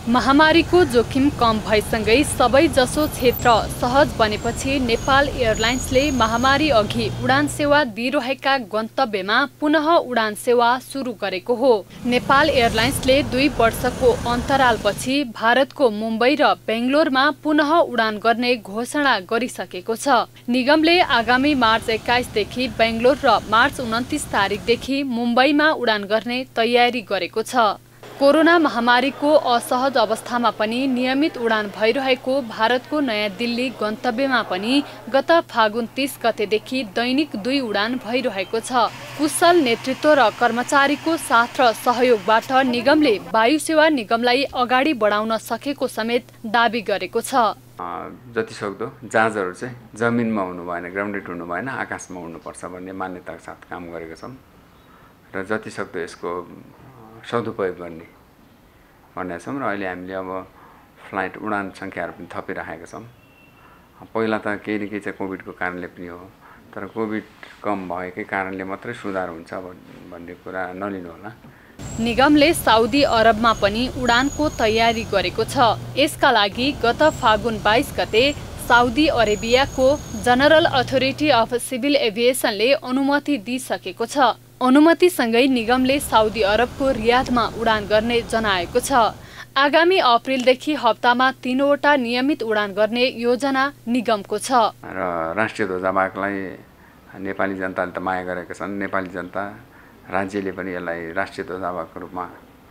महामारीको जोखिम कम भएसँगै सबैजसो क्षेत्र सहज बनेपछि नेपाल एयरलाइन्सले महामारी अघि उडान सेवा दिइरहेका गन्तव्यमा पुनः उडान सेवा सुरु गरेको हो। नेपाल एयरलाइन्सले 2 वर्षको अन्तरालपछि भारतको मुम्बई र बेंगलोरमा पुनः उडान गर्ने घोषणा गरिसकेको छ। निगमले आगामी मार्च 21 देखि बेंगलोर र मार्च 29 तारिखदेखि मुम्बईमा उडान गर्ने तयारी गरेको छ। कोरोना महामारीको असहज अवस्थामा पनि नियमित उडान भइरहेको भारतको नयाँ दिल्ली गन्तव्यमा पनि गत फागुन 30 गतेदेखि दैनिक 2 उडान भइरहेको छ। कुशल नेतृत्व र कर्मचारीको साथ र सहयोगबाट निगमले वायु सेवा निगमलाई अगाडि बढाउन सकेको समेत दाबी गरेको छ। जतिसक्दो जहाजहरू चाहिँ जमिनमा हुनु भएन, ग्राउन्डेड हुनु भएन, आकाशमा उड्नुपर्छ भन्ने मान्यताका साथ काम गरेका छौँ र जतिसक्दो यसको सदुपयोग गर्ने भनेका छौँ र अहिले हामीले अब फ्लाइट उडान सङ्ख्याहरू पनि थपिराखेका छौँ। पहिला त केही न केही चाहिँ कोभिडको कारणले पनि हो, तर कोभिड कम भएकै कारणले मात्रै सुधार हुन्छ भन्ने कुरा नलिनु होला। निगमले साउदी अरबमा पनि उडानको तयारी गरेको छ। यसका लागि गत फागुन 22 गते साउदी अरेबियाको जनरल अथोरिटी अफ सिभिल एभिएसनले अनुमति दिइसकेको छ। अनुमतिसँगै निगमले साउदी अरबको रियादमा उडान गर्ने जनाएको छ। आगामी अप्रिलदेखि हप्तामा 3 वटा नियमित उडान गर्ने योजना निगमको छ। र राष्ट्रिय ध्वजावाहकलाई नेपाली जनताले त माया गरेका छन्। नेपाली जनता, राज्यले पनि यसलाई राष्ट्रिय ध्वजावाहकको रूपमा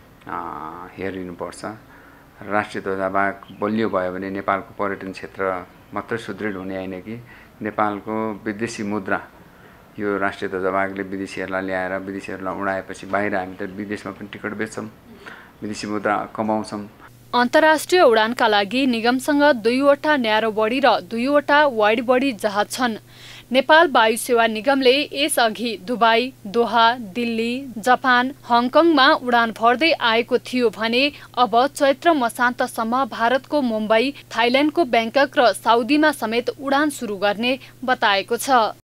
हेरिनुपर्छ। राष्ट्रिय ध्वजावाहक बलियो भयो भने नेपालको पर्यटन क्षेत्र मात्रै सुदृढ हुने होइन कि नेपालको विदेशी मुद्रा, यो राष्ट्रिय ध्वजावाहकले विदेशीहरूलाई ल्याएर विदेशीहरूलाई उडाएपछि बाहिर हामी त विदेशमा पनि टिकट बेच्छौँ, विदेशी मुद्रा कमाउँछौँ। अन्तर्राष्ट्रिय उडानका लागि निगमसँग 2 वटा न्यारो बडी र 2 वटा वाइड बडी जहाज छन्। नेपाल वायु सेवा निगमले यसअघि दुबई, दोहा, दिल्ली, जापान, हङकङमा उडान भर्दै आएको थियो भने अब चैत्र मसान्तसम्म भारतको मुम्बई, थाइल्यान्डको ब्याङ्कक र साउदीमा समेत उडान सुरु गर्ने बताएको छ।